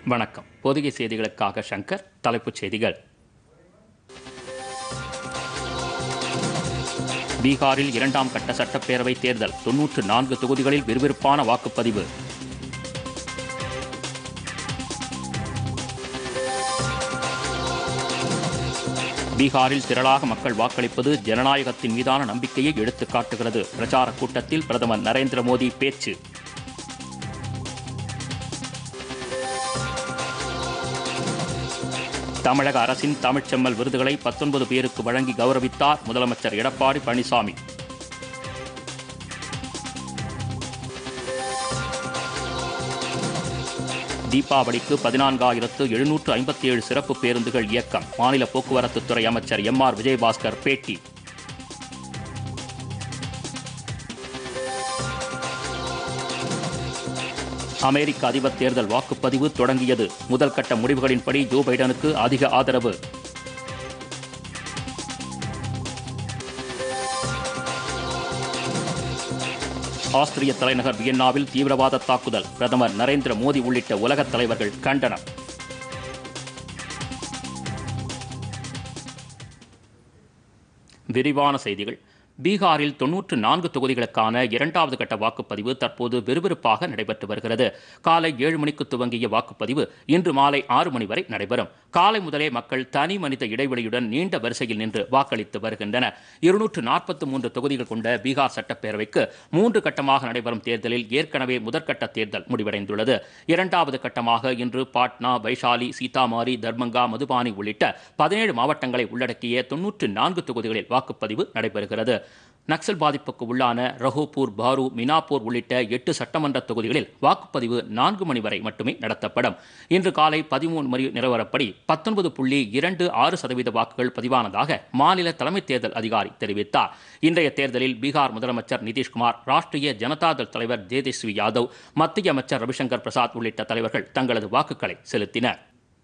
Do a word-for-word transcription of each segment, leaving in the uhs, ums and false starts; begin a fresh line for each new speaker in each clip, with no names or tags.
வணக்கம். பொதிகை செய்திகளுக்காக சங்கர். தலைப்புச் செய்திகள். பீகாரில் இரண்டாம் கட்ட சட்டப்பேரவை தேர்தல். தொன்னூற்று நான்கு தொகுதிகளில் விறுவிறுப்பான வாக்குப்பதிவு. பீகாரில் திரளாக மக்கள் வாக்களிப்பது ஜனநாயகத்தின் மீதான நம்பிக்கையை எடுத்துக் காட்டுகிறது. பிரச்சாரக் கூட்டத்தில் பிரதமர் நரேந்திர மோடி பேச்சு. தமிழக அரசின் தமிழ்ச்செம்மல் விருதுகளை பத்தொன்பது பேருக்கு வழங்கி கௌரவித்தார் முதலமைச்சர் எடப்பாடி பழனிசாமி. தீபாவளிக்கு பதினான்காயிரத்து எழுநூற்று ஐம்பத்தி ஏழு சிறப்பு பேருந்துகள் இயக்கம். மாநில போக்குவரத்துத்துறை அமைச்சர் எம் ஆர் விஜயபாஸ்கர் பேட்டி. அமெரிக்க அதிபர் தேர்தல் வாக்குப்பதிவு தொடங்கியது. முதல் கட்ட முடிவுகளின்படி ஜோ பைடனுக்கு அதிக ஆதரவு. ஆஸ்திரிய தலைநகர் வியன்னாவில் தீவிரவாத தாக்குதல். பிரதமர் நரேந்திர மோடி உள்ளிட்ட உலகத் தலைவர்கள் கண்டனம். விரிவான செய்திகள். பீகாரில் தொன்னூற்று நான்கு தொகுதிகளுக்கான இரண்டாவது கட்ட வாக்குப்பதிவு தற்போது விறுவிறுப்பாக நடைபெற்று வருகிறது. காலை ஏழு மணிக்கு துவங்கிய வாக்குப்பதிவு இன்று மாலை ஆறு மணி வரை நடைபெறும். காலை முதலே மக்கள் தனி மனித இடைவெளியுடன் நீண்ட வரிசையில் நின்று வாக்களித்து வருகின்றனர். இருநூற்று நாற்பத்தி மூன்று தொகுதிகள் கொண்ட பீகார் சட்டப்பேரவைக்கு மூன்று கட்டமாக நடைபெறும் தேர்தலில் ஏற்கனவே முதற்கட்ட தேர்தல் முடிவடைந்துள்ளது. இரண்டாவது கட்டமாக இன்று பாட்னா, வைஷாலி, சீதாமாரி, தர்பங்கா, மதுபானி உள்ளிட்ட பதினேழு மாவட்டங்களை உள்ளடக்கிய தொன்னூற்று நான்கு தொகுதிகளில் வாக்குப்பதிவு நடைபெறுகிறது. நக்சல் பாதிப்புக்கு உள்ளான ரஹோபூர், பாரு, மினாப்பூர் உள்ளிட்ட எட்டு சட்டமன்ற தொகுதிகளில் வாக்குப்பதிவு நான்கு மணி வரை மட்டுமே நடத்தப்படும். இன்று காலை பதிமூன்று மணி நிலவரப்படி பத்தொன்பது புள்ளி இரண்டு ஆறு சதவீத வாக்குகள் பதிவானதாக மாநில தலைமை தேர்தல் அதிகாரி தெரிவித்தார். இன்றைய தேர்தலில் பீகார் முதலமைச்சர் நிதிஷ்குமார், ராஷ்டிரிய ஜனதாதள் தலைவர் தேஜஸ்வி யாதவ், மத்திய அமைச்சர் ரவிசங்கர் பிரசாத் உள்ளிட்ட தலைவர்கள் தங்களது வாக்குகளை செலுத்தினர்.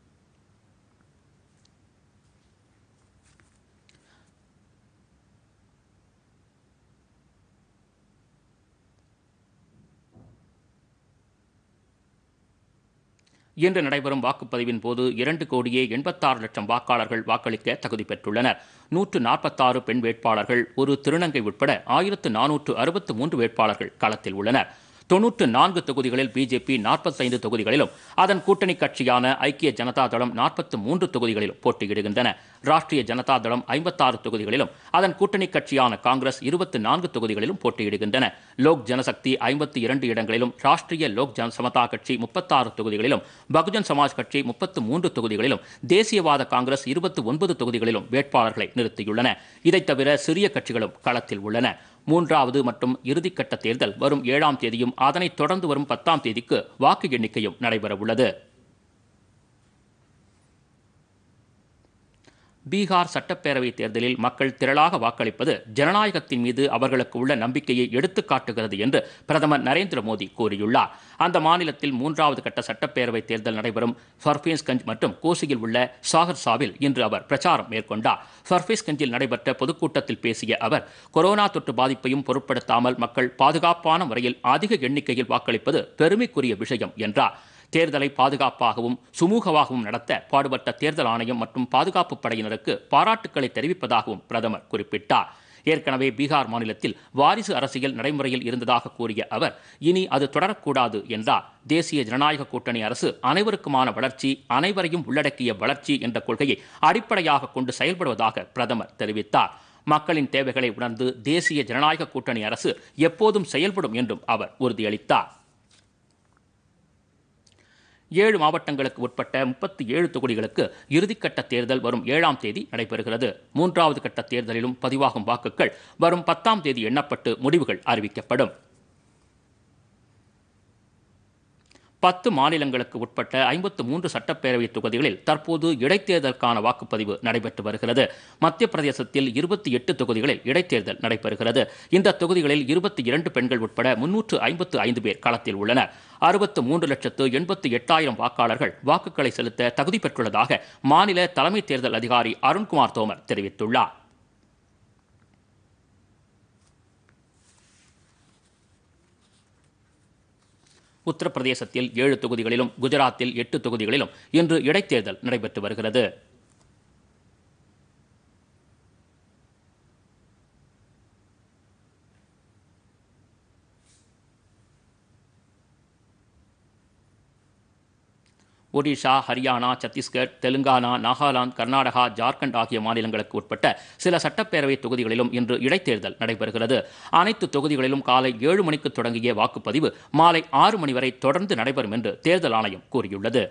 இன்று நடைபெறும் வாக்குப்பதிவின் போது இரண்டு கோடியே எண்பத்தாறு லட்சம் வாக்காளர்கள் வாக்களிக்க தகுதி பெற்றுள்ளனர். நூற்று நாற்பத்தாறு பெண் வேட்பாளர்கள், ஒரு திருநங்கை உட்பட ஆயிரத்து நானூற்று அறுபத்து மூன்று வேட்பாளர்கள் களத்தில் உள்ளனர். தொன்னூற்று நான்கு தொகுதிகளில் பிஜேபி நாற்பத்தைந்து தொகுதிகளிலும், அதன் கூட்டணி கட்சியான ஐக்கிய ஜனதா தளம் நாற்பத்தி மூன்று தொகுதிகளிலும் போட்டியிடுகின்றன. ராஷ்டிரிய ஜனதா தளம் ஐம்பத்தாறு தொகுதிகளிலும், அதன் கூட்டணி கட்சியான காங்கிரஸ் இருபத்தி நான்கு தொகுதிகளிலும் போட்டியிடுகின்றன. லோக் ஜனசக்தி ஐம்பத்தி இரண்டு இடங்களிலும், ராஷ்டிரிய லோக் ஜன சமதா கட்சி முப்பத்தாறு தொகுதிகளிலும், பகுஜன் சமாஜ் கட்சி முப்பத்து மூன்று தொகுதிகளிலும், தேசியவாத காங்கிரஸ் இருபத்தி ஒன்பது தொகுதிகளிலும் வேட்பாளர்களை நிறுத்தியுள்ளன. இதைத் தவிர சிறிய கட்சிகளும் களத்தில் உள்ளன. மூன்றாவது மற்றும் இறுதிக்கட்ட தேர்தல் வரும் ஏழாம் தேதியும், அதனைத் தொடர்ந்து வரும் பத்தாம் தேதிக்கு வாக்கு எண்ணிக்கையும் நடைபெறவுள்ளது. பீகார் சட்டப்பேரவை தேர்தலில் மக்கள் திரளாக வாக்களிப்பது ஜனநாயகத்தின் மீது அவர்களுக்கு உள்ள நம்பிக்கையை எடுத்துக் காட்டுகிறது என்று பிரதமர் நரேந்திர மோடி கூறியுள்ளார். அந்த மாநிலத்தில் மூன்றாவது கட்ட சட்டப்பேரவை தேர்தல் நடைபெறும் ஃபர்பேஸ்கஞ்ச் மற்றும் கோசியில் உள்ள சாகர்சாவில் இன்று அவர் பிரச்சாரம் மேற்கொண்டார். ஃபர்பேஸ்கஞ்சில் நடைபெற்ற பொதுக்கூட்டத்தில் பேசிய அவர், கொரோனா தொற்று பாதிப்பையும் பொருட்படுத்தாமல் மக்கள் பாதுகாப்பான முறையில் அதிக எண்ணிக்கையில் வாக்களிப்பது பெருமைக்குரிய விஷயம் என்றார். தேர்தலை பாதுகாப்பாகவும் சுமூகமாகவும் நடத்த பாடுபட்ட தேர்தல் ஆணையம் மற்றும் பாதுகாப்பு படையினருக்கு பாராட்டுக்களை தெரிவிப்பதாகவும் பிரதமர் குறிப்பிட்டார். ஏற்கனவே பீகார் மாநிலத்தில் வாரிசு அரசியல் நடைமுறையில் இருந்ததாக கூறிய அவர், இனி அது தொடரக்கூடாது என்றார். தேசிய ஜனநாயக கூட்டணி அரசு அனைவருக்குமான வளர்ச்சி, அனைவரையும் உள்ளடக்கிய வளர்ச்சி என்ற கொள்கையை அடிப்படையாக கொண்டு செயல்படுவதாக பிரதமர் தெரிவித்தார். மக்களின் தேவைகளை உணர்ந்து தேசிய ஜனநாயக கூட்டணி அரசு எப்போதும் செயல்படும் என்றும் அவர் உறுதியளித்தார். ஏழு மாவட்டங்களுக்கு உட்பட்ட முப்பத்தி ஏழு தொகுதிகளுக்கு இறுதிக்கட்ட தேர்தல் வரும் ஏழாம் தேதி நடைபெறுகிறது. மூன்றாவது கட்ட தேர்தலிலும் பதிவாகும் வாக்குகள் வரும் பத்தாம் தேதி எண்ணப்பட்டு முடிவுகள் அறிவிக்கப்படும். பத்து மாநிலங்களுக்கு உட்பட்ட ஐம்பத்து மூன்று சட்டப்பேரவை தொகுதிகளில் தற்போது இடைத்தேர்தலுக்கான வாக்குப்பதிவு நடைபெற்று வருகிறது. மத்திய பிரதேசத்தில் இருபத்தி எட்டு தொகுதிகளில் இடைத்தேர்தல் நடைபெறுகிறது. இந்த தொகுதிகளில் இருபத்தி இரண்டு பெண்கள் உட்பட முன்னூற்று ஐம்பத்து ஐந்து பேர் களத்தில் உள்ளனர். அறுபத்து மூன்று லட்சத்து எண்பத்தி எட்டாயிரம் வாக்காளர்கள் வாக்குகளை செலுத்த தகுதி பெற்றுள்ளதாக மாநில தலைமை தேர்தல் அதிகாரி அருண்குமார் தோமர் தெரிவித்துள்ளார். உத்தரப்பிரதேசத்தில் ஏழு தொகுதிகளிலும் குஜராத்தில் எட்டு தொகுதிகளிலும் இன்று இடைத்தேர்தல் நடைபெற்று வருகிறது. ஒடிஷா, ஹரியானா, சத்தீஸ்கர், தெலுங்கானா, நாகாலாந்து, கர்நாடகா, ஜார்க்கண்ட் ஆகிய மாநிலங்களுக்கு உட்பட்ட சில சட்டப்பேரவை தொகுதிகளிலும் இன்று இடைத்தேர்தல் நடைபெறுகிறது. அனைத்து தொகுதிகளிலும் காலை ஏழு மணிக்கு தொடங்கிய வாக்குப்பதிவு மாலை ஆறு மணி வரை தொடர்ந்து நடைபெறும் என்று தேர்தல் ஆணையம் கூறியுள்ளது.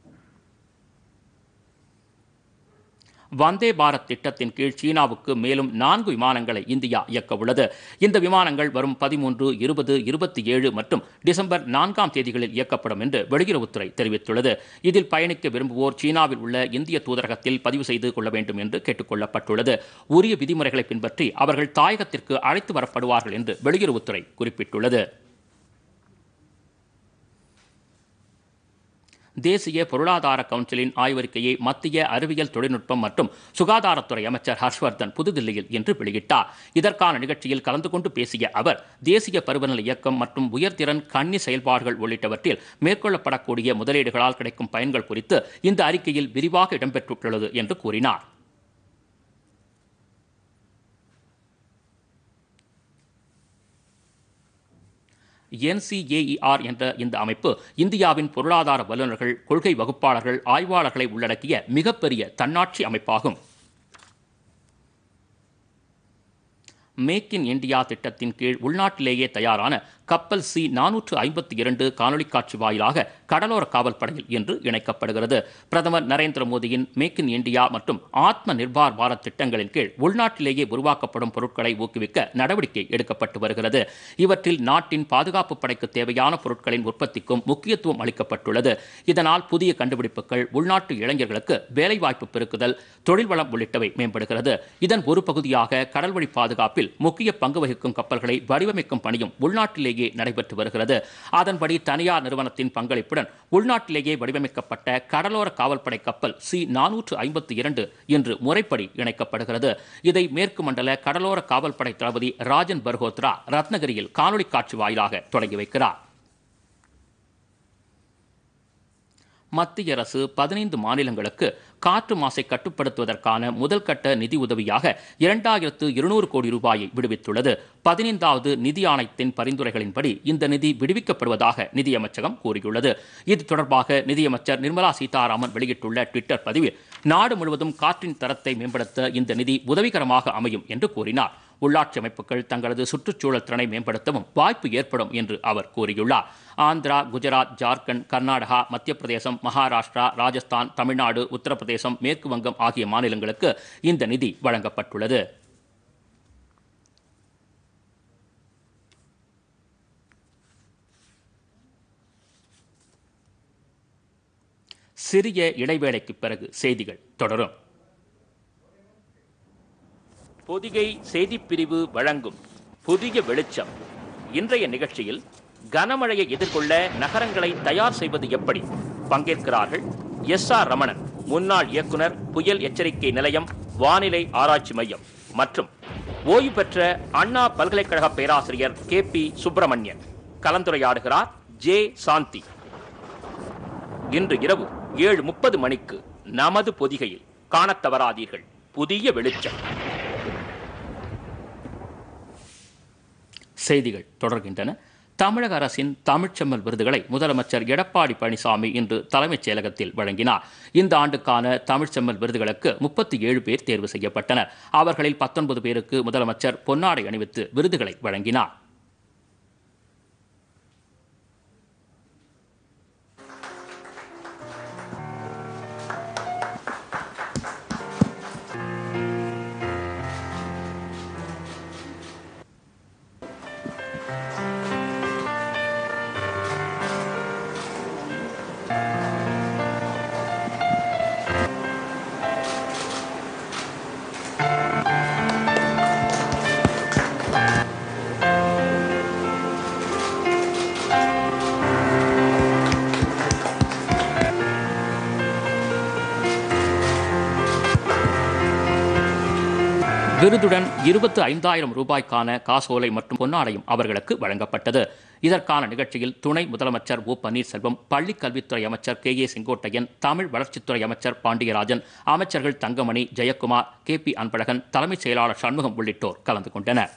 வந்தே பாரத் திட்டத்தின் கீழ் சீனாவுக்கு மேலும் நான்கு விமானங்களை இந்தியா இயக்க உள்ளது. இந்த விமானங்கள் வரும் பதிமூன்று, இருபது, இருபத்தி ஏழு மற்றும் டிசம்பர் நான்காம் தேதிகளில் இயக்கப்படும் என்று வெளியுறவுத்துறை தெரிவித்துள்ளது. இதில் பயணிக்க விரும்புவோர் சீனாவில் உள்ள இந்திய தூதரகத்தில் பதிவு செய்து கொள்ள வேண்டும் என்று கேட்டுக் கொள்ளப்பட்டுள்ளது. உரிய விதிமுறைகளை பின்பற்றி அவர்கள் தாயகத்திற்கு அழைத்து வரப்படுவார்கள் என்று வெளியுறவுத்துறை குறிப்பிட்டுள்ளது. தேசிய பொருளாதார கவுன்சிலின் ஆய்வறிக்கையை மத்திய அறிவியல் தொழில்நுட்பம் மற்றும் சுகாதாரத்துறை அமைச்சர் ஹர்ஷ்வர்தன் புதுதில்லியில் இன்று வெளியிட்டார். இதற்கான நிகழ்ச்சியில் கலந்து கொண்டு பேசிய அவர், தேசிய பருவநிலை இயக்கம் மற்றும் உயர்திறன் கண்ணி செயல்பாடுகள் உள்ளிட்டவற்றில் மேற்கொள்ளப்படக்கூடிய முதலீடுகளால் கிடைக்கும் பயன்கள் குறித்து இந்த அறிக்கையில் விரிவாக இடம்பெற்றுள்ளது என்று கூறினார். N C A E R என்ற இந்த அமைப்பு இந்தியாவின் பொருளாதார வல்லுநர்கள், கொள்கை வகுப்பாளர்கள், ஆய்வாளர்களை உள்ளடக்கிய மிகப்பெரிய தன்னாட்சி அமைப்பாகும். மேக் இன் இந்தியா திட்டத்தின் கீழ் உள்நாட்டிலேயே தயாரான கப்பல் சி நானூற்று ஐம்பத்தி இரண்டு காணொலி காட்சி வாயிலாக கடலோர காவல் படையில் இன்று இணைக்கப்படுகிறது. பிரதமர் நரேந்திர மோடியின் மேக் இன் இந்தியா மற்றும் ஆத்ம நிர்பார் பாரத் திட்டங்களின் கீழ் உள்நாட்டிலேயே உருவாக்கப்படும் பொருட்களை ஊக்குவிக்க நடவடிக்கை எடுக்கப்பட்டு வருகிறது. இவற்றில் நாட்டின் பாதுகாப்பு படைக்கு தேவையான பொருட்களின் உற்பத்திக்கும் முக்கியத்துவம் அளிக்கப்பட்டுள்ளது. இதனால் புதிய கண்டுபிடிப்புகள், உள்நாட்டு இளைஞர்களுக்கு வேலைவாய்ப்பு பெருக்குதல், தொழில் வளம் உள்ளிட்டவை மேம்படுகிறது. இதன் ஒரு பகுதியாக கடல்வழி பாதுகாப்பில் முக்கிய பங்கு வகிக்கும் கப்பல்களை வடிவமைக்கும் பணியும் உள்நாட்டிலேயே நடைபெற்று வருகிறது. அதன்படி தனியார் நிறுவனத்தின் பங்களிப்புடன் உள்நாட்டிலேயே வடிவமைக்கப்பட்ட கடலோர காவல்படை கப்பல் சி நானூற்று ஐம்பத்தி இரண்டு இன்று முறைப்படி இணைக்கப்படுகிறது. இதை மேற்கு மண்டல கடலோர காவல்படை தளபதி ராஜன் பர்ஹோத்ரா ரத்னகிரியில் காணொலி காட்சி வாயிலாக தொடங்கி வைக்கிறார். மத்திய அரசு பதினைந்து மாநிலங்களுக்கு காற்று மாசை கட்டுப்படுத்துவதற்கான முதல் கட்ட நிதி உதவியாக இரண்டாயிரத்து இருநூறு கோடி ரூபாயை விடுவித்துள்ளது. பதினைந்தாவது நிதி ஆணையத்தின் பரிந்துரைகளின்படி இந்த நிதி விடுவிக்கப்படுவதாக நிதியமைச்சகம் கூறியுள்ளது. இது தொடர்பாக நிதியமைச்சர் நிர்மலா சீதாராமன் வெளியிட்டுள்ள ட்விட்டர் பதிவில், நாடு முழுவதும் காற்றின் தரத்தை மேம்படுத்த இந்த நிதி உதவிகரமாக அமையும் என்று கூறினார். உள்ளாட்சி அமைப்புகள் தங்களது சுற்றுச்சூழல் திறனை மேம்படுத்தவும் வாய்ப்பு ஏற்படும் என்று அவர் கூறியுள்ளார். ஆந்திரா, குஜராத், ஜார்க்கண்ட், கர்நாடகா, மத்திய பிரதேசம், மகாராஷ்டிரா, ராஜஸ்தான், தமிழ்நாடு, உத்தரப்பிரதேசம், மேற்கு வங்கம் ஆகிய மாநிலங்களுக்கு இந்த நிதி வழங்கப்பட்டுள்ளது. சிறிய இடைவேளைக்கு பிறகு செய்திகள் தொடரும். பொதிகை செய்திப்பிரிவு வழங்கும் புதிய வெளிச்சம். இன்றைய நிகழ்ச்சியில் கனமழையை எதிர்கொள்ள நகரங்களை தயார் செய்வது எப்படி? பங்கேற்கிறார்கள் எஸ் ஆர் ரமணன், முன்னாள் இயக்குனர், புயல் எச்சரிக்கை நிலையம், வானிலை ஆராய்ச்சி மையம், மற்றும் ஓய்வு பெற்ற அண்ணா பல்கலைக்கழக பேராசிரியர் கே பி சுப்பிரமணியன். கலந்துரையாடுகிறார் ஜே சாந்தி. இன்று இரவு ஏழு முப்பது மணிக்கு நமது பொதிகையில் காணத் தவறாதீர்கள் புதிய வெளிச்சம். செய்திகள் தொடர்கின்றன. தமிழக அரசின் தமிழ்ச்செம்மல் விருதுகளை முதலமைச்சர் எடப்பாடி பழனிசாமி இன்று தலைமைச் செயலகத்தில் வழங்கினார். இந்த ஆண்டுக்கான தமிழ்ச்செம்மல் விருதுகளுக்கு முப்பத்தி ஏழு பேர் தேர்வு செய்யப்பட்டனர். அவர்களில் பத்தொன்பது பேருக்கு முதலமைச்சர் பொன்னாடை அணிவித்து விருதுகளை வழங்கினார். விருதுடன் இருபத்தி ஐந்தாயிரம் ரூபாய்க்கான காசோலை மற்றும் பொன்னாடையும் அவர்களுக்கு வழங்கப்பட்டது. இதற்கான நிகழ்ச்சியில் துணை முதலமைச்சர் ஓ பன்னீர்செல்வம், பள்ளிக் கல்வித்துறை அமைச்சர் கே ஏ செங்கோட்டையன், தமிழ் வளர்ச்சித்துறை அமைச்சர் பாண்டியராஜன், அமைச்சர்கள் தங்கமணி, ஜெயக்குமார், கே பி அன்பழகன், தலைமைச் செயலாளர் சண்முகம் உள்ளிட்டோர் கலந்து கொண்டனர்.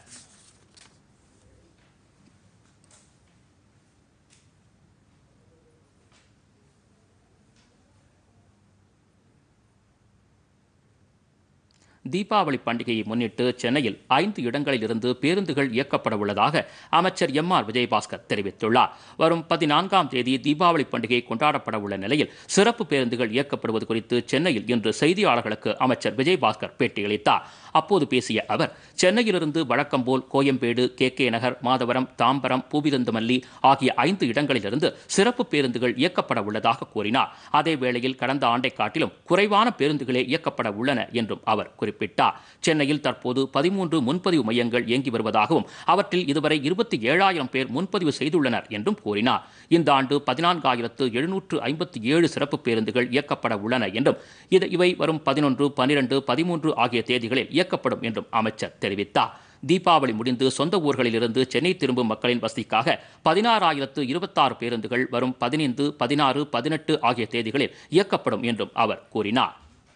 தீபாவளி பண்டிகையை முன்னிட்டு சென்னையில் ஐந்து இடங்களில் இருந்து பேருந்துகள் இயக்கப்பட உள்ளதாக அமைச்சர் எம் ஆர் விஜயபாஸ்கர் தெரிவித்துள்ளார். வரும் பதினான்காம் தேதி தீபாவளி பண்டிகை கொண்டாடப்பட உள்ள நிலையில் சிறப்பு பேருந்துகள் இயக்கப்படுவது குறித்து சென்னையில் இன்று செய்தியாளர்களுக்கு அமைச்சர் விஜயபாஸ்கர் பேட்டியளித்தார். அப்போது பேசிய அவர், சென்னையிலிருந்து வழக்கம்போல் கோயம்பேடு, கே கே நகர், மாதவரம், தாம்பரம், பூவிருந்தமல்லி ஆகிய ஐந்து இடங்களிலிருந்து சிறப்பு பேருந்துகள் இயக்கப்பட உள்ளதாக கூறினார். அதேவேளையில் கடந்த ஆண்டை காட்டிலும் குறைவான பேருந்துகளே இயக்கப்பட உள்ளன என்றும் அவர் குறிப்பிட்டார். சென்னையில் தற்போது பதிமூன்று முன்பதிவு மையங்கள் இயங்கி வருவதாகவும் அவற்றில் இதுவரை இருபத்தி ஏழாயிரம் பேர் முன்பதிவு செய்துள்ளனர் என்றும் கூறினார். இந்த ஆண்டு பதினான்காயிரத்து எழுநூற்று ஐம்பத்தி ஏழு சிறப்பு பேருந்துகள் இயக்கப்பட உள்ளன என்றும் இவை வரும் பதினொன்று, பனிரெண்டு, பதிமூன்று ஆகிய தேதிகளில் இயக்கப்படும் என்றும் அமைச்சர் தெரிவித்தார். தீபாவளி முடிந்து சொந்த ஊர்களில் இருந்து சென்னை திரும்பும் மக்களின் வசதிக்காக பதினாறாயிரத்து இருபத்தாறு பேருந்துகள் வரும் பதினைந்து, பதினாறு, பதினெட்டு ஆகிய தேதிகளில் இயக்கப்படும் என்றும் அவர் கூறினார்.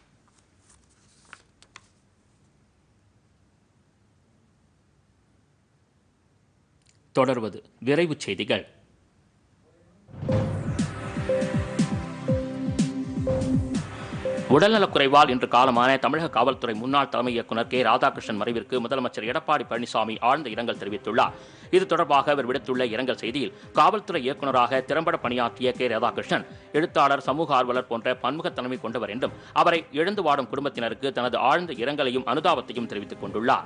தொடர்வது விரைவுச் செய்திகள். உடல்நலக்குறைவால் இன்று காலமான தமிழக காவல்துறை முன்னாள் தலைமை இயக்குநர் கே ராதாகிருஷ்ணன் மறைவிற்கு முதலமைச்சர் எடப்பாடி பழனிசாமி ஆழ்ந்த இரங்கல் தெரிவித்துள்ளார். இது தொடர்பாக அவர் விடுத்துள்ள இரங்கல் செய்தியில், காவல்துறை இயக்குநராக திறம்பட பணியாற்றிய கே ராதாகிருஷ்ணன் எழுத்தாளர், சமூக ஆர்வலர் போன்ற பன்முகத்தன்மை கொண்டவர் என்றும் அவரை இழந்து வாடும் குடும்பத்தினருக்கு தனது ஆழ்ந்த இரங்கலையும் அனுதாபத்தையும் தெரிவித்துக் கொண்டுள்ளார்.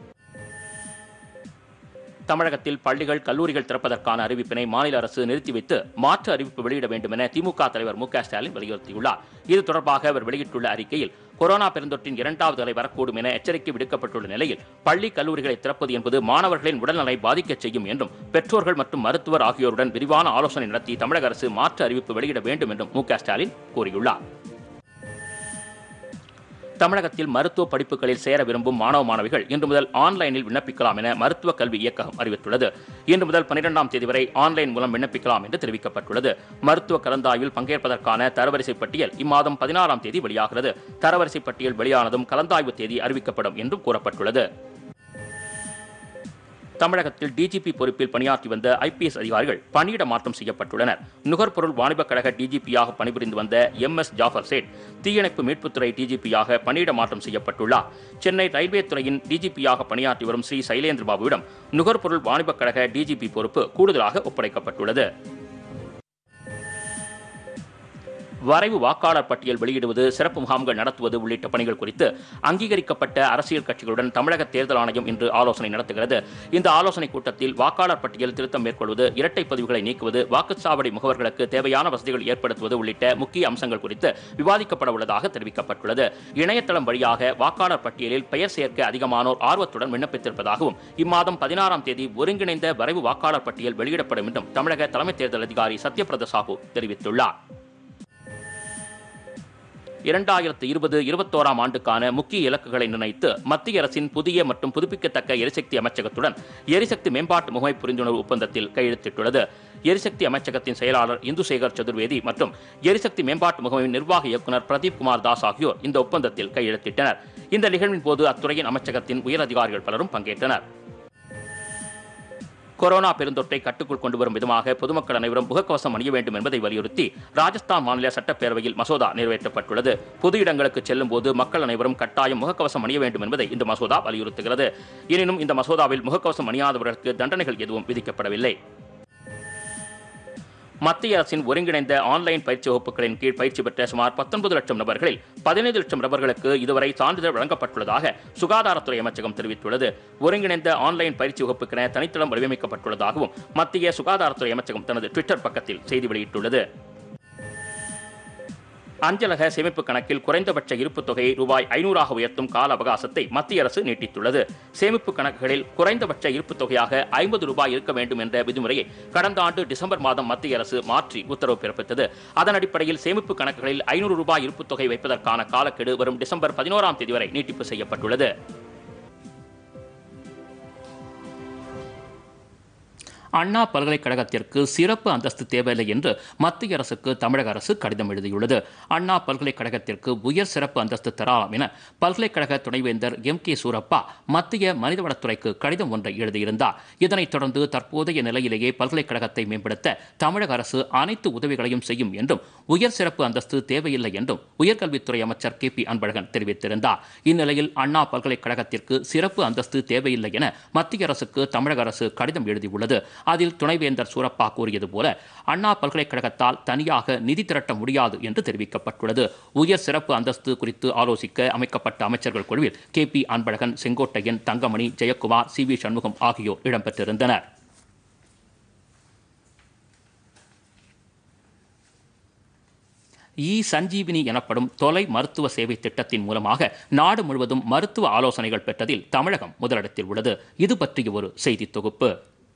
தமிழகத்தில் பள்ளிகள், கல்லூரிகள் திறப்பதற்கான அறிவிப்பினை மாநில அரசு நிறுத்தி வைத்து மாற்று அறிவிப்பு வெளியிட வேண்டும் என திமுக தலைவர் மு க ஸ்டாலின் வலியுறுத்தியுள்ளார். இது தொடர்பாக அவர் வெளியிட்டுள்ள அறிக்கையில், கொரோனா பெருந்தொற்றின் இரண்டாவது அலை வரக்கூடும் என எச்சரிக்கை விடுக்கப்பட்டுள்ள நிலையில் பள்ளி, கல்லூரிகளை திறப்பது என்பது மாணவர்களின் உடல்நலை பாதிக்க செய்யும் என்றும் பெற்றோர்கள் மற்றும் மருத்துவர் ஆகியோருடன் விரிவான ஆலோசனை நடத்தி தமிழக அரசு மாற்று அறிவிப்பு வெளியிட வேண்டும் என்றும் மு க ஸ்டாலின் கூறியுள்ளார். தமிழகத்தில் மருத்துவ படிப்புகளில் சேர விரும்பும் மாணவ மாணவிகள் இன்று முதல் ஆன்லைனில் விண்ணப்பிக்கலாம் என மருத்துவ கல்வி இயக்ககம் அறிவித்துள்ளது. இன்று முதல் பன்னிரெண்டாம் தேதி வரை ஆன்லைன் மூலம் விண்ணப்பிக்கலாம் என்று தெரிவிக்கப்பட்டுள்ளது. மருத்துவ கலந்தாய்வில் பங்கேற்பதற்கான தரவரிசை பட்டியல் இம்மாதம் பதினாறாம் தேதி வெளியாகிறது. தரவரிசை பட்டியல் வெளியானதும் கலந்தாய்வு தேதி அறிவிக்கப்படும் என்றும் கூறப்பட்டுள்ளது. தமிழகத்தில் டிஜிபி பொறுப்பில் பணியாற்றி வந்த ஐ பி எஸ் அதிகாரிகள் பணியிட மாற்றம் செய்யப்பட்டுள்ளனர். நுகர்பொருள் வாணிபக் கழக டிஜிபியாக பணிபுரிந்து வந்த எம் எஸ் ஜாஃபர் சேட் தீயணைப்பு மீட்புத்துறை டிஜிபியாக பணியிட மாற்றம் செய்யப்பட்டுள்ளார். சென்னை ரயில்வே துறையின் டிஜிபியாக பணியாற்றி வரும் ஸ்ரீ சைலேந்திர பாபுவிடம் நுகர்பொருள் வாணிபக் கழக டிஜிபி பொறுப்பு கூடுதலாக ஒப்படைக்கப்பட்டுள்ளது. வரைவு வாக்காளர் பட்டியல் வெளியிடுவது, சிறப்பு முகாம்கள் நடத்துவது உள்ளிட்ட பணிகள் குறித்து அங்கீகரிக்கப்பட்ட அரசியல் கட்சிகளுடன் தமிழக தேர்தல் ஆணையம் இன்று ஆலோசனை நடத்துகிறது. இந்த ஆலோசனைக் கூட்டத்தில் வாக்காளர் பட்டியல் திருத்தம் மேற்கொள்வது, இரட்டை பதிவுகளை நீக்குவது, வாக்குச்சாவடி முகவர்களுக்கு தேவையான வசதிகள் ஏற்படுத்துவது உள்ளிட்ட முக்கிய அம்சங்கள் குறித்து விவாதிக்கப்பட உள்ளதாக தெரிவிக்கப்பட்டுள்ளது. இணையதளம் வழியாக வாக்காளர் பட்டியலில் பெயர் சேர்க்க அதிகமானோர் ஆர்வத்துடன் விண்ணப்பித்திருப்பதாகவும் இம்மாதம் பதினாறாம் தேதி ஒருங்கிணைந்த வரைவு வாக்காளர் பட்டியல் வெளியிடப்படும் என்றும் தமிழக தலைமை தேர்தல் அதிகாரி சத்யபிரத சாஹூ தெரிவித்துள்ளார். இரண்டாயிரத்து இருபது இருபத்தோராம் ஆண்டுக்கான முக்கிய இலக்குகளை நிர்ணயித்து மத்திய அரசின் புதிய மற்றும் புதுப்பிக்கத்தக்க எரிசக்தி அமைச்சகத்துடன் எரிசக்தி மேம்பாட்டு முகமை புரிந்துணர்வு ஒப்பந்தத்தில் கையெழுத்திட்டுள்ளது. எரிசக்தி அமைச்சகத்தின் செயலாளர் இந்துசேகர் சதுர்வேதி மற்றும் எரிசக்தி மேம்பாட்டு முகமையின் நிர்வாக இயக்குநர் பிரதீப் குமார் தாஸ் ஆகியோர் இந்த ஒப்பந்தத்தில் கையெழுத்திட்டனர். இந்த நிகழ்வின் போது அத்துறையின் அமைச்சகத்தின் உயர் அதிகாரிகள் பலரும் பங்கேற்றனர். கொரோனா பெருந்தொற்றை கட்டுக்குள் கொண்டு வரும் விதமாக பொதுமக்கள் அனைவரும் முகக்கவசம் அணிய வேண்டும் என்பதை வலியுறுத்தி ராஜஸ்தான் மாநில சட்டப்பேரவையில் மசோதா நிறைவேற்றப்பட்டுள்ளது. பொது இடங்களுக்கு செல்லும் போது மக்கள் அனைவரும் கட்டாயம் முகக்கவசம் அணிய வேண்டும் என்பதை இந்த மசோதா வலியுறுத்துகிறது. எனினும் இந்த மசோதாவில் முகக்கவசம் அணியாதவர்களுக்கு தண்டனைகள் எதுவும் விதிக்கப்படவில்லை. மத்திய அரசின் ஒருங்கிணைந்த ஆன்லைன் பயிற்சி வகுப்புகளின் கீழ் பயிற்சி பெற்ற சுமார் பத்தொன்பது லட்சம் நபர்களில் பதினைந்து லட்சம் நபர்களுக்கு இதுவரை சான்றிதழ் வழங்கப்பட்டுள்ளதாக சுகாதாரத்துறை அமைச்சகம் தெரிவித்துள்ளது. ஒருங்கிணைந்த ஆன்லைன் பயிற்சி வகுப்புக்கென தனித்தளம் வடிவமைக்கப்பட்டுள்ளதாகவும் மத்திய சுகாதாரத்துறை அமைச்சகம் தனது ட்விட்டர் பக்கத்தில் செய்தி வெளியிட்டுள்ளது. அஞ்சலக சேமிப்பு கணக்கில் குறைந்தபட்ச இருப்பு தொகையை ரூபாய் ஐநூறாக உயர்த்தும் கால அவகாசத்தை மத்திய அரசு நீட்டித்துள்ளது. சேமிப்பு கணக்குகளில் குறைந்தபட்ச இருப்பு தொகையாக ஐம்பது ரூபாய் இருக்க வேண்டும் என்ற விதிமுறையை கடந்த ஆண்டு டிசம்பர் மாதம் மத்திய அரசு மாற்றி உத்தரவு பிறப்பித்தது. அதன் அடிப்படையில் சேமிப்பு கணக்குகளில் ஐநூறு ரூபாய் இருப்பு தொகை வைப்பதற்கான காலக்கெடு வரும் டிசம்பர் பதினோராம் தேதி வரை நீட்டிப்பு செய்யப்பட்டுள்ளது. அண்ணா பல்கலைக்கழகத்திற்கு சிறப்பு அந்தஸ்து தேவையில்லை என்று மத்திய அரசுக்கு தமிழக அரசு கடிதம் எழுதியுள்ளது. அண்ணா பல்கலைக்கழகத்திற்கு உயர் சிறப்பு அந்தஸ்து தரலாம் என பல்கலைக்கழக துணைவேந்தர் எம் கே சூரப்பா மத்திய மனிதவளத்துறைக்கு கடிதம் ஒன்றை எழுதியிருந்தார். இதனைத் தொடர்ந்து தற்போதைய நிலையிலேயே பல்கலைக்கழகத்தை மேம்படுத்த தமிழக அரசு அனைத்து உதவிகளையும் செய்யும் என்றும் உயர் சிறப்பு அந்தஸ்து தேவையில்லை என்றும் உயர்கல்வித்துறை அமைச்சர் கே பி அன்பழகன் தெரிவித்திருந்தார். இந்நிலையில் அண்ணா பல்கலைக்கழகத்திற்கு சிறப்பு அந்தஸ்து தேவையில்லை என மத்திய அரசுக்கு தமிழக அரசு கடிதம் எழுதியுள்ளது. அதில் துணைவேந்தர் சூரப்பா கூறியது போல அண்ணா பல்கலைக்கழகத்தால் தனியாக நிதி திரட்ட முடியாது என்று தெரிவிக்கப்பட்டுள்ளது. உயர் சிறப்பு அந்தஸ்து குறித்து ஆலோசிக்க அமைக்கப்பட்ட அமைச்சர்கள் குழுவில் K P Anbazhagan, Sengottaiyan, Thangamani, Jayakumar, C V Shanmugam ஆகியோர் இடம்பெற்றிருந்தனர். இ சஞ்சீவினி எனப்படும் தொலை மருத்துவ சேவை திட்டத்தின் மூலமாக நாடு முழுவதும் மருத்துவ ஆலோசனைகள் பெற்றதில் தமிழகம் முதலிடத்தில் உள்ளது. இது பற்றிய ஒரு செய்தி தொகுப்பு.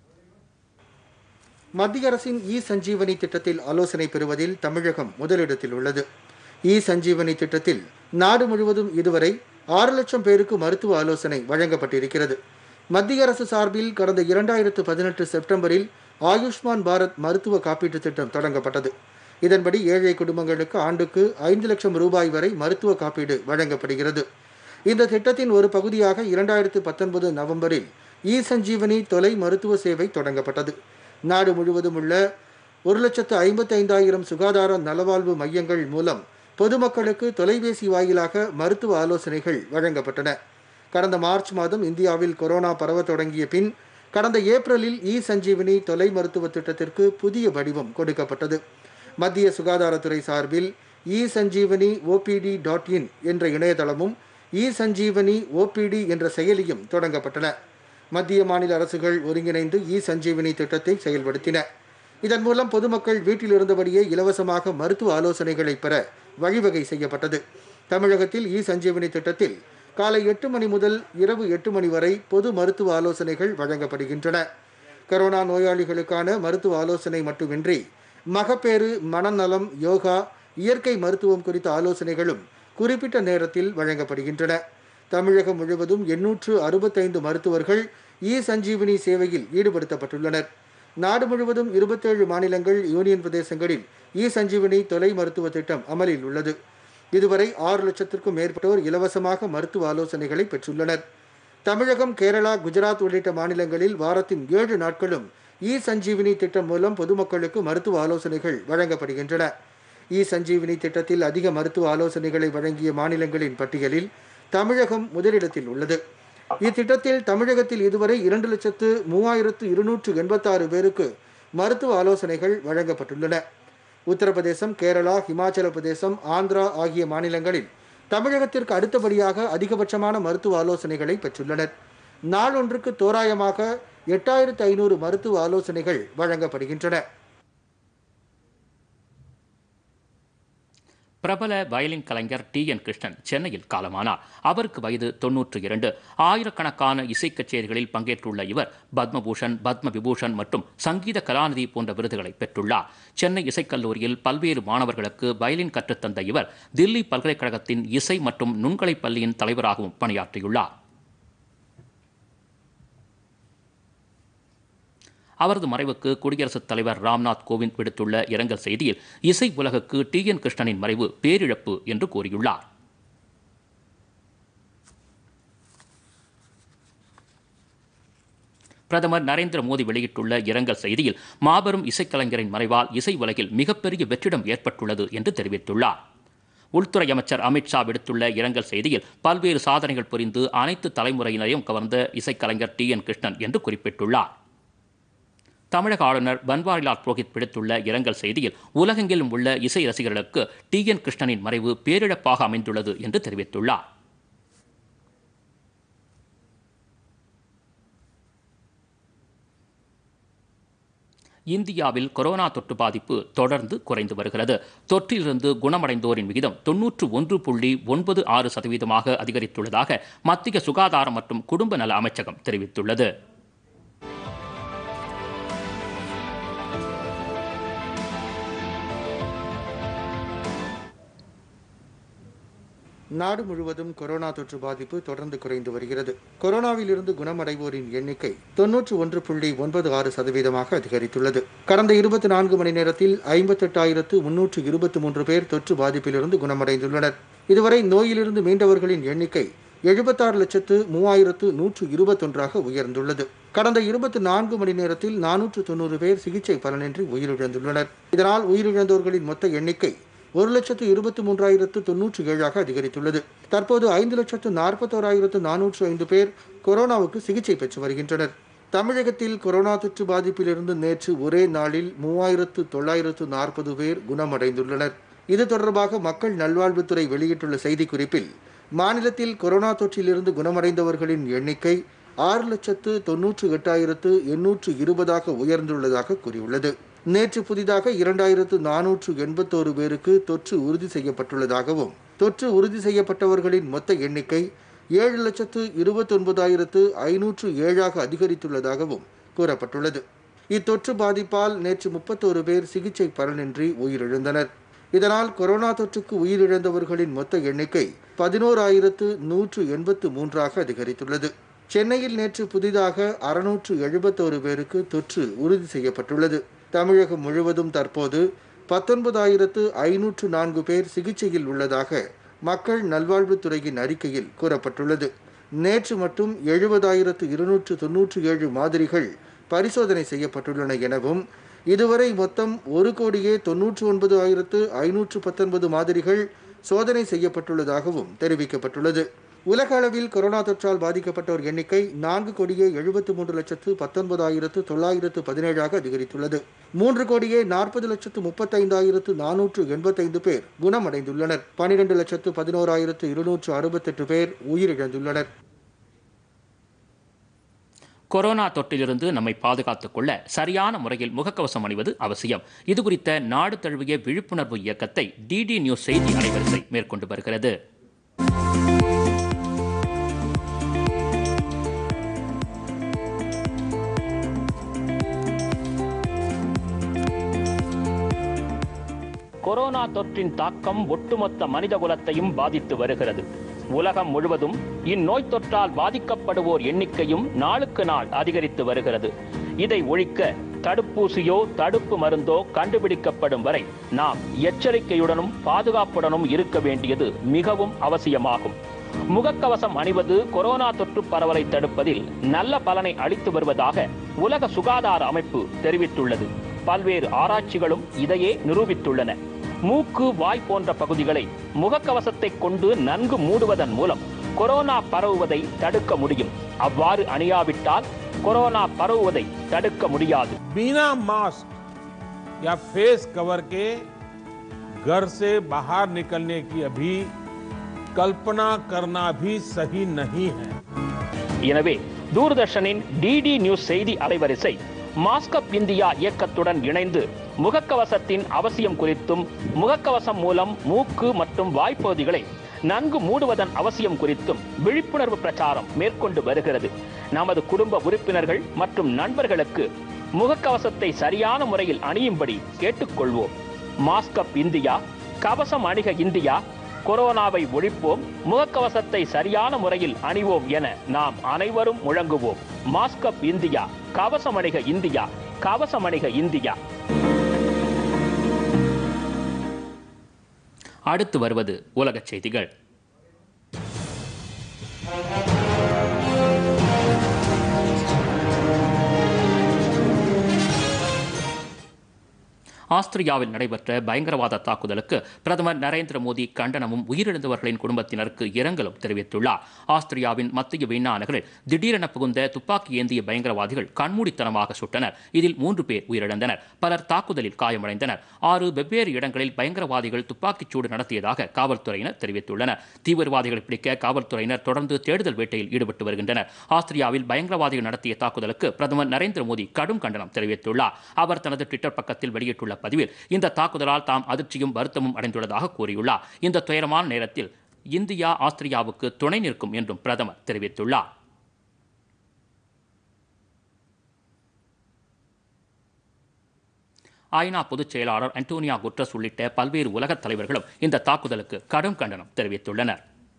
மத்திய அரசின் இ சஞ்சீவனி திட்டத்தில் ஆலோசனை பெறுவதில் தமிழகம் முதலிடத்தில் உள்ளது. இ சஞ்சீவனி திட்டத்தில் நாடு முழுவதும் இதுவரை ஆறு லட்சம் பேருக்கு மருத்துவ ஆலோசனை வழங்கப்பட்டிருக்கிறது. மத்திய அரசு சார்பில் கடந்த இரண்டாயிரத்து பதினெட்டு செப்டம்பரில் ஆயுஷ்மான் பாரத் மருத்துவ காப்பீட்டு திட்டம் தொடங்கப்பட்டது. இதன்படி ஏழை குடும்பங்களுக்கு ஆண்டுக்கு ஐந்து லட்சம் ரூபாய் வரை மருத்துவ காப்பீடு வழங்கப்படுகிறது. இந்த திட்டத்தின் ஒரு பகுதியாக இரண்டாயிரத்து பத்தொன்பது நவம்பரில் இ சஞ்சீவனி தொலை மருத்துவ சேவை தொடங்கப்பட்டது. நாடு முழுவதும் உள்ள ஒரு லட்சத்து ஐம்பத்தி ஐந்தாயிரம் சுகாதார நலவாழ்வு மையங்கள் மூலம் பொதுமக்களுக்கு தொலைபேசி வாயிலாக மருத்துவ ஆலோசனைகள் வழங்கப்பட்டன. கடந்த மார்ச் மாதம் இந்தியாவில் கொரோனா பரவ தொடங்கிய பின் கடந்த ஏப்ரலில் இ சஞ்சீவனி தொலை மருத்துவ திட்டத்திற்கு புதிய வடிவம் கொடுக்கப்பட்டது. மத்திய சுகாதாரத்துறை சார்பில் e Sanjeevani OPD dot in என்ற இணையதளமும் இ சஞ்சீவனி ஓபிடி என்ற செயலியும் தொடங்கப்பட்டன. மத்திய மாநில அரசுகள் ஒருங்கிணைந்து இ சஞ்சீவனி திட்டத்தை செயல்படுத்தின. இதன் மூலம் பொதுமக்கள் வீட்டில் இருந்தபடியே இலவசமாக மருத்துவ ஆலோசனைகளை பெற வழிவகை செய்யப்பட்டது. தமிழகத்தில் இ சஞ்சீவனி திட்டத்தில் காலை எட்டு மணி முதல் இரவு எட்டு மணி வரை பொது மருத்துவ ஆலோசனைகள் வழங்கப்படுகின்றன. கரோனா நோயாளிகளுக்கான மருத்துவ ஆலோசனை மட்டுமின்றி மகப்பேறு, மனநலம், யோகா, இயற்கை மருத்துவம் குறித்த ஆலோசனைகளும் குறிப்பிட்ட நேரத்தில் வழங்கப்படுகின்றன. தமிழகம் முழுவதும் எண்ணூற்று அறுபத்தைந்து மருத்துவர்கள் இ சஞ்சீவினி சேவையில் ஈடுபடுத்தப்பட்டுள்ளனர். நாடு முழுவதும் இருபத்தேழு மாநிலங்கள், யூனியன் பிரதேசங்களில் இ சஞ்சீவினி தொலை மருத்துவ திட்டம் அமலில் உள்ளது. இதுவரை ஆறு லட்சத்திற்கும் மேற்பட்டோர் இலவசமாக மருத்துவ ஆலோசனைகளை பெற்றுள்ளனர். தமிழகம், கேரளா, குஜராத் உள்ளிட்ட மாநிலங்களில் வாரத்தின் ஏழு நாட்களும் இ சஞ்சீவினி திட்டம் மூலம் பொதுமக்களுக்கு மருத்துவ ஆலோசனைகள் வழங்கப்படுகின்றன. இ சஞ்சீவினி திட்டத்தில் அதிக மருத்துவ ஆலோசனைகளை வழங்கிய மாநிலங்களின் பட்டியலில் தமிழகம் முதலிடத்தில் உள்ளது. இத்திட்டத்தில் தமிழகத்தில் இதுவரை இரண்டு லட்சத்து மூவாயிரத்து இருநூற்று எண்பத்தாறு பேருக்கு மருத்துவ ஆலோசனைகள் வழங்கப்பட்டுள்ளன. உத்தரப்பிரதேசம், கேரளா, இமாச்சல பிரதேசம், ஆந்திரா ஆகிய மாநிலங்களில் தமிழகத்திற்கு அடுத்தபடியாக அதிகபட்சமான மருத்துவ ஆலோசனைகளை பெற்றுள்ளனர். நாளொன்றுக்கு தோராயமாக எட்டாயிரத்து ஐநூறு மருத்துவ ஆலோசனைகள் வழங்கப்படுகின்றன.
பிரபல வயலின் கலைஞர் டி என் கிருஷ்ணன் சென்னையில் காலமானார். அவருக்கு வயது தொன்னூற்று இரண்டு. ஆயிரக்கணக்கான இசை கச்சேரிகளில் பங்கேற்றுள்ள இவர் பத்மபூஷன், பத்ம விபூஷன் மற்றும் சங்கீத கலாநிதி போன்ற விருதுகளை பெற்றுள்ளார். சென்னை இசைக்கல்லூரியில் பல்வேறு மாணவர்களுக்கு வயலின் கற்றுத்தந்த இவர் தில்லி பல்கலைக்கழகத்தின் இசை மற்றும் நுண்கலை பள்ளியின் தலைவராகவும் பணியாற்றியுள்ளார். அவரது மறைவுக்கு குடியரசுத் தலைவர் ராம்நாத் கோவிந்த் விடுத்துள்ள இரங்கல் செய்தியில் இசை உலகுக்கு டி என் கிருஷ்ணனின் மறைவு பேரிழப்பு என்று கூறியுள்ளார். பிரதமர் நரேந்திர மோடி வெளியிட்டுள்ள இரங்கல் செய்தியில் மாபெரும் இசைக்கலைஞரின் மறைவால் இசை உலகில் மிகப்பெரிய வெற்றிடம் ஏற்பட்டுள்ளது என்று தெரிவித்துள்ளார். உள்துறை அமைச்சர் அமித்ஷா விடுத்துள்ள இரங்கல் செய்தியில் பல்வேறு சாதனைகள் புரிந்து அனைத்து தலைமுறையினரையும் கவர்ந்த இசைக்கலைஞர் டி என் கிருஷ்ணன் என்று குறிப்பிட்டுள்ளார். தமிழக ஆளுநர் பன்வாரிலால் புரோஹித் விடுத்துள்ள இரங்கல் செய்தியில் உலகெங்கிலும் உள்ள இசை ரசிகர்களுக்கு டி என் கிருஷ்ணனின் மறைவு பேரிழப்பாக அமைந்துள்ளது என்று தெரிவித்துள்ளார். இந்தியாவில் கொரோனா தொற்று பாதிப்பு தொடர்ந்து குறைந்து வருகிறது. தொற்றிலிருந்து குணமடைந்தோரின் விகிதம் தொன்னூற்று ஒன்று புள்ளி ஒன்பது ஆறு சதவீதமாக அதிகரித்துள்ளதாக மத்திய சுகாதாரம் மற்றும் குடும்ப நல அமைச்சகம் தெரிவித்துள்ளது.
நாடு முழுவதும் கொரோனா தொற்று பாதிப்பு தொடர்ந்து குறைந்து வருகிறது. கொரோனாவில் இருந்து குணமடைவோரின் எண்ணிக்கை தொன்னூற்று ஒன்று புள்ளி ஒன்பது ஆறு சதவீதமாக அதிகரித்துள்ளது. கடந்த இருபத்தி நான்கு மணி நேரத்தில் ஐம்பத்தெட்டாயிரத்து முன்னூற்று இருபத்தி மூன்று பேர் தொற்று பாதிப்பிலிருந்து குணமடைந்துள்ளனர். இதுவரை நோயிலிருந்து மீண்டவர்களின் எண்ணிக்கை எழுபத்தாறு லட்சத்து மூவாயிரத்து நூற்று இருபத்தொன்றாக உயர்ந்துள்ளது. கடந்த இருபத்தி நான்கு மணி நேரத்தில் நானூற்று தொண்ணூறு பேர் சிகிச்சை பலனின்றி உயிரிழந்துள்ளனர். இதனால் உயிரிழந்தோர்களின் மொத்த எண்ணிக்கை ஒரு லட்சத்து இருபத்தி மூன்றாயிரத்து தொன்னூற்றி ஏழாக அதிகரித்துள்ளது. தற்போது ஐந்து லட்சத்து நாற்பத்தோராயிரத்து நானூற்று ஐந்து பேர் கொரோனாவுக்கு சிகிச்சை பெற்று வருகின்றனர். தமிழகத்தில் கொரோனா தொற்று பாதிப்பிலிருந்து நேற்று ஒரே நாளில் மூவாயிரத்து தொள்ளாயிரத்து நாற்பது பேர் குணமடைந்துள்ளனர். இது தொடர்பாக மக்கள் நல்வாழ்வுத்துறை வெளியிட்டுள்ள செய்திக்குறிப்பில், மாநிலத்தில் கொரோனா தொற்றிலிருந்து குணமடைந்தவர்களின் எண்ணிக்கை ஆறு லட்சத்து தொன்னூற்று எட்டாயிரத்து எண்ணூற்று இருபதாக உயர்ந்துள்ளதாக கூறியுள்ளது. நேற்று புதிதாக இரண்டாயிரத்து நானூற்று எண்பத்தோரு பேருக்கு தொற்று உறுதி செய்யப்பட்டுள்ளதாகவும், தொற்று உறுதி செய்யப்பட்டவர்களின் மொத்த எண்ணிக்கை ஏழு லட்சத்து இருபத்தி ஒன்பதாயிரத்து ஐநூற்று ஏழாக அதிகரித்துள்ளதாகவும் கூறப்பட்டுள்ளது. இத்தொற்று பாதிப்பால் நேற்று முப்பத்தோரு பேர் சிகிச்சை பலனின்றி உயிரிழந்தனர். இதனால் கொரோனா தொற்றுக்கு உயிரிழந்தவர்களின் மொத்த எண்ணிக்கை பதினோராயிரத்து நூற்று எண்பத்து மூன்றாக அதிகரித்துள்ளது. சென்னையில் நேற்று புதிதாக அறுநூற்று எழுபத்தோரு பேருக்கு தொற்று உறுதி செய்யப்பட்டுள்ளது. தமிழகம் முழுவதும் தற்போது பத்தொன்பதாயிரத்து ஐநூற்று நான்கு பேர் சிகிச்சையில் உள்ளதாக மக்கள் நல்வாழ்வுத்துறையின் அறிக்கையில் கூறப்பட்டுள்ளது. நேற்று மட்டும் எழுபதாயிரத்து இருநூற்று தொன்னூற்றி ஏழு மாதிரிகள் பரிசோதனை செய்யப்பட்டுள்ளன எனவும், இதுவரை மொத்தம் ஒரு கோடியே தொன்னூற்று ஒன்பது ஆயிரத்து ஐநூற்று பத்தொன்பது மாதிரிகள் சோதனை செய்யப்பட்டுள்ளதாகவும் தெரிவிக்கப்பட்டுள்ளது. உலக அளவில் கொரோனா தொற்றால் பாதிக்கப்பட்டோர் எண்ணிக்கை நான்கு கோடியே எழுபத்து மூன்று லட்சத்து பத்தொன்பதாயிரத்து தொள்ளாயிரத்து பதினேழாக அதிகரித்துள்ளது. மூன்று கோடியே நாற்பது லட்சத்து முப்பத்தைந்தாயிரத்து நானூற்று எண்பத்தைந்து பேர் குணமடைந்துள்ளனர். பனிரெண்டு லட்சத்து பதினோராயிரத்து இருநூற்று அறுபத்தெட்டு பேர் உயிரிழந்துள்ளனர்.
கொரோனா தொற்றிலிருந்து நம்மை பாதுகாத்துக் கொள்ள சரியான முறையில் முகக்கவசம் அணிவது அவசியம். இதுகுறித்த நாடு தழுவிய விழிப்புணர்வு இயக்கத்தை டிடி நியூஸ் செய்தி அலைவரிசை மேற்கொண்டு வருகிறது. கொரோனா தொற்றின் தாக்கம் ஒட்டுமொத்த மனித குலத்தையும் பாதித்து வருகிறது. உலகம் முழுவதும் இந்நோய் தொற்றால் பாதிக்கப்படுவோர் எண்ணிக்கையும் நாளுக்கு நாள் அதிகரித்து வருகிறது. இதை ஒழிக்க தடுப்பூசியோ தடுப்பு மருந்தோ கண்டுபிடிக்கப்படும் வரை நாம் எச்சரிக்கையுடனும் பாதுகாப்புடனும் இருக்க வேண்டியது மிகவும் அவசியமாகும். முகக்கவசம் அணிவது கொரோனா தொற்று பரவலை தடுப்பதில் நல்ல பலனை அளித்து வருவதாக உலக சுகாதார அமைப்பு தெரிவித்துள்ளது. பல்வேறு ஆராய்ச்சிகளும் இதையே நிரூபித்துள்ளன. மூக்கு, வாய் போன்ற பகுதிகளை முகக்கவசத்தை கொண்டு நன்கு மூடுவதன் மூலம் கொரோனா பரவுவதை தடுக்க முடியும். அவ்வாறு அணியாவிட்டால் கொரோனா பரவுவதை தடுக்க முடியாது.
बिना मास्क या फेस कवर के घर से बाहर निकलने की अभी कल्पना करना भी सही नहीं है.
எனவே தூர்தர்ஷனின் டிடி நியூஸ் செய்தி அலைவரிசை மாஸ்கப் இந்தியா இயக்கத்துடன் இணைந்து முகக்கவசத்தின் அவசியம் குறித்தும், முகக்கவசம் மூலம் மூக்கு மற்றும் வாய்ப்பகுதிகளை நன்கு மூடுவதன் அவசியம் குறித்தும் விழிப்புணர்வு பிரச்சாரம் மேற்கொண்டு வருகிறது. நமது குடும்ப உறுப்பினர்கள் மற்றும் நண்பர்களுக்கு முகக்கவசத்தை சரியான முறையில் அணியும்படி கேட்டுக்கொள்வோம். மாஸ்கப் இந்தியா, கவசம் அணிக இந்தியா, கொரோனாவை ஒழிப்போம், முகக்கவசத்தை சரியான முறையில் அணிவோம் என நாம் அனைவரும் முழங்குவோம். மாஸ்கப் இந்தியா, கவசம் அணிக இந்தியா, கவசம் அணிக இந்தியா. அடுத்து வருவது உலகச் செய்திகள். ஆஸ்திரியாவில் நடைபெற்ற பயங்கரவாத தாக்குதலுக்கு பிரதமர் நரேந்திர மோடி கண்டனமும் உயிரிழந்தவர்களின் குடும்பத்தினருக்கு இரங்கலும் தெரிவித்துள்ளார். ஆஸ்திரியாவின் மத்திய வீனா நகரில் திடீரென புகுந்த துப்பாக்கி ஏந்திய பயங்கரவாதிகள் கண்மூடித்தனமாக சுட்டனர். இதில் மூன்று பேர் உயிரிழந்தனர். பலர் தாக்குதலில் காயமடைந்தனர். ஆறு வெவ்வேறு இடங்களில் பயங்கரவாதிகள் துப்பாக்கிச்சூடு நடத்தியதாக காவல்துறையினர் தெரிவித்துள்ளனர். தீவிரவாதிகளை பிடிக்க காவல்துறையினர் தொடர்ந்து தேடுதல் வேட்டையில் ஈடுபட்டு வருகின்றனர். ஆஸ்திரியாவில் பயங்கரவாதிகள் நடத்திய தாக்குதலுக்கு பிரதமர் நரேந்திர மோடி கடும் கண்டனம் தெரிவித்துள்ளார். அவர் தனது ட்விட்டர் பக்கத்தில் வெளியிட்டுள்ள பதிவில் இந்த தாக்குதலால் தாம் அதிர்ச்சியும் வருத்தமும் அடைந்துள்ளதாக கூறியுள்ளார். இந்த துயரமான நேரத்தில் இந்தியா ஆஸ்திரியாவுக்கு துணை நிற்கும் என்றும் பிரதமர் தெரிவித்துள்ளார். ஐநா பொதுச் செயலாளர் அன்டோனியோ குட்டரஸ் உள்ளிட்ட பல்வேறு உலகத் தலைவர்களும் இந்த தாக்குதலுக்கு கடும் கண்டனம் தெரிவித்துள்ளனர்.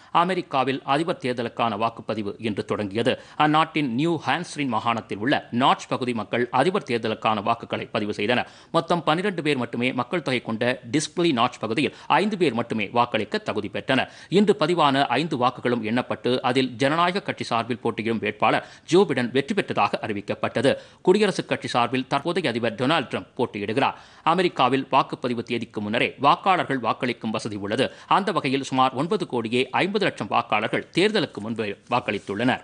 அமெரிக்காவில் அதிபர் தேர்தலுக்கான வாக்குப்பதிவு இன்று தொடங்கியது. அந்நாட்டின் நியூ ஹாம்ஸ்டர் மாகாணத்தில் உள்ள நாட்ச் பகுதி மக்கள் அதிபர் தேர்தலுக்கான வாக்குகளை பதிவு செய்தனர். மொத்தம் பன்னிரண்டு பேர் மட்டுமே மக்கள் தொகை கொண்ட டிஸ்பிளி நாட்ச் பகுதியில் ஐந்து பேர் மட்டுமே வாக்களிக்க தகுதி பெற்றனர். இன்று பதிவான ஐந்து வாக்குகளும் எண்ணப்பட்டு அதில் ஜனநாயக கட்சி சார்பில் போட்டியிடும் வேட்பாளர் ஜோ பிடன் வெற்றி பெற்றதாக அறிவிக்கப்பட்டது. குடியரசுக் கட்சி சார்பில் தற்போதைய அதிபர் டொனால்டு ட்ரம்ப் போட்டியிடுகிறார். அமெரிக்காவில் வாக்குப்பதிவு தேதிக்கு முன்னரே வாக்காளர்கள் வாக்களிக்கும் வசதி உள்ளது. அந்த வகையில் சுமார் ஒன்பது கோடியே ஐம்பது லட்சம் வாக்காளர்கள் தேர்தலுக்கு முன்பு வாக்களித்துள்ளனர்.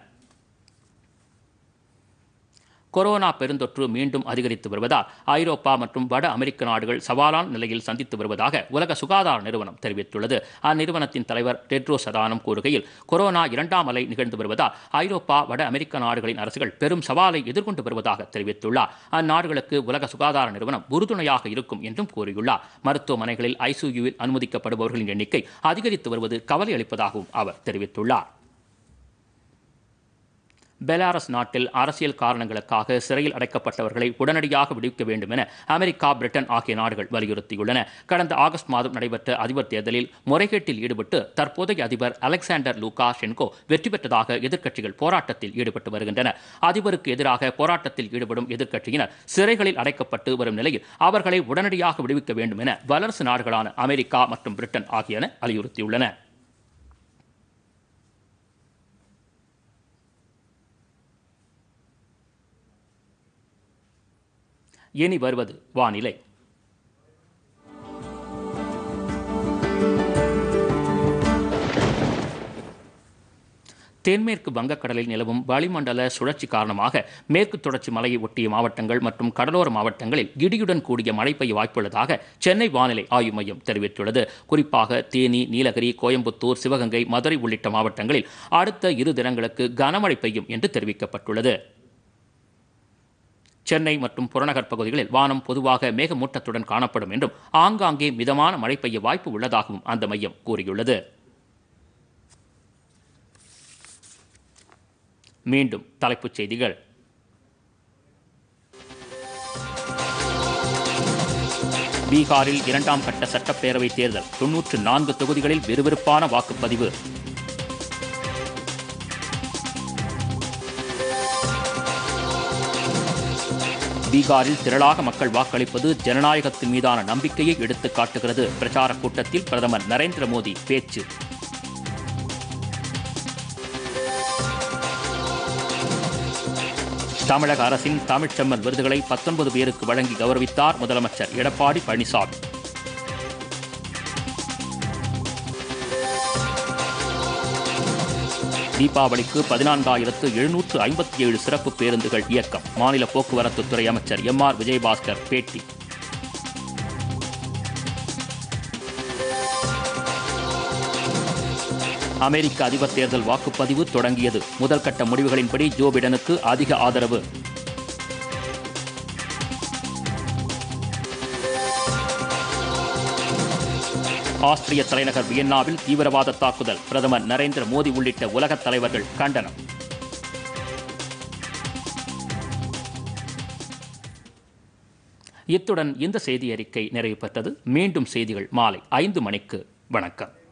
கொரோனா பெருந்தொற்று மீண்டும் அதிகரித்து வருவதால் ஐரோப்பா மற்றும் வட அமெரிக்க நாடுகள் சவாலான நிலையில் சந்தித்து வருவதாக உலக சுகாதார நிறுவனம் தெரிவித்துள்ளது. அந்நிறுவனத்தின் தலைவர் டெட்ரோஸ் அதானம் கூறுகையில், கொரோனா இரண்டாம் அலை நிகழ்ந்து வருவதால் ஐரோப்பா வட அமெரிக்க நாடுகளின் அரசுகள் பெரும் சவாலை எதிர்கொண்டு வருவதாக தெரிவித்துள்ளார். அந்நாடுகளுக்கு உலக சுகாதார நிறுவனம் உறுதுணையாக இருக்கும் என்றும் கூறியுள்ளார். மருத்துவமனைகளில் ஐசியூவில் அனுமதிக்கப்படுபவர்களின் எண்ணிக்கை அதிகரித்து வருவது கவலை அளிப்பதாகவும் அவர் தெரிவித்துள்ளார். பெலாரஸ் நாட்டில் அரசியல் காரணங்களுக்காக சிறையில் அடைக்கப்பட்டவர்களை உடனடியாக விடுவிக்க வேண்டும் என அமெரிக்கா, பிரிட்டன் ஆகிய நாடுகள் வலியுறுத்தியுள்ளன. கடந்த ஆகஸ்ட் மாதம் நடைபெற்ற அதிபர் தேர்தலில் முறைகேட்டில் ஈடுபட்டு தற்போதைய அதிபர் அலெக்சாண்டர் லூகாஷென்கோ வெற்றி பெற்றதாக எதிர்க்கட்சிகள் போராட்டத்தில் ஈடுபட்டு வருகின்றன. அதிபருக்கு எதிராக போராட்டத்தில் ஈடுபடும் எதிர்க்கட்சியினர் சிறைகளில் அடைக்கப்பட்டு வரும் நிலையில் அவர்களை உடனடியாக விடுவிக்க வேண்டும் என வல்லரசு நாடுகளான அமெரிக்கா மற்றும் பிரிட்டன் ஆகியன வலியுறுத்தியுள்ளன. இனி வருவது வானிலை. தென்மேற்கு வங்கக்கடலில் நிலவும் வளிமண்டல சுழற்சி காரணமாக மேற்கு தொடர்ச்சி மலையை ஒட்டிய மாவட்டங்கள் மற்றும் கடலோர மாவட்டங்களில் இடியுடன் கூடிய மழை பெய்ய வாய்ப்புள்ளதாக சென்னை வானிலை ஆய்வு மையம் தெரிவித்துள்ளது. குறிப்பாக தேனி, நீலகிரி, கோயம்புத்தூர், சிவகங்கை, மதுரை உள்ளிட்ட மாவட்டங்களில் அடுத்த இரு தினங்களுக்கு கனமழை பெய்யும் என்று தெரிவிக்கப்பட்டுள்ளது. சென்னை மற்றும் புறநகர் பகுதிகளில் வானம் பொதுவாக மேகமூட்டத்துடன் காணப்படும் என்றும் ஆங்காங்கே மிதமான மழை பெய்ய வாய்ப்பு உள்ளதாகவும் அந்த மையம் கூறியுள்ளது. மீண்டும் தலைப்புச் செய்திகள். பீகாரில் இரண்டாம் கட்ட சட்டப்பேரவைத் தேர்தல், தொன்னூற்று நான்கு தொகுதிகளில் விறுவிறுப்பான வாக்குப்பதிவு. பீகாரில் திரளாக மக்கள் வாக்களிப்பது ஜனநாயகத்தின் மீதான நம்பிக்கையை எடுத்துக் காட்டுகிறது. பிரச்சாரக் கூட்டத்தில் பிரதமர் நரேந்திர மோடி பேச்சு. தமிழக அரசின் தமிழ்ச்செம்மல் விருதுகளை பத்தொன்பது பேருக்கு வழங்கி கௌரவித்தார் முதலமைச்சர் எடப்பாடி பழனிசாமி. தீபாவளிக்கு பதினான்காயிரத்து எழுநூற்று ஐம்பத்தி ஏழு சிறப்பு பேருந்துகள் இயக்கம். மாநில போக்குவரத்துத்துறை அமைச்சர் எம் ஆர் விஜயபாஸ்கர் பேட்டி. அமெரிக்க அதிபர் தேர்தல் வாக்குப்பதிவு தொடங்கியது. முதல் கட்ட முடிவுகளின்படி ஜோ பிடனுக்கு அதிக ஆதரவு. ஆஸ்திரிய தலைநகர் வியன்னாவில் தீவிரவாத தாக்குதல். பிரதமர் நரேந்திர மோடி உள்ளிட்ட உலகத் தலைவர்கள் கண்டனம். இத்துடன் இந்த செய்தி அறிக்கை நிறைவு பெற்றது. மீண்டும் செய்திகள் மாலை ஐந்து மணிக்கு. வணக்கம்.